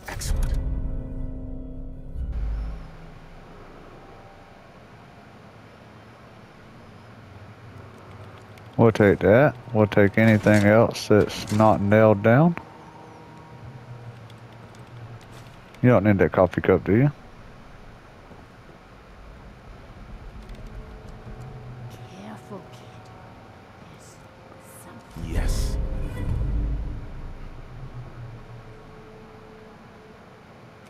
Excellent. We'll take that. We'll take anything else that's not nailed down. You don't need that coffee cup, do you?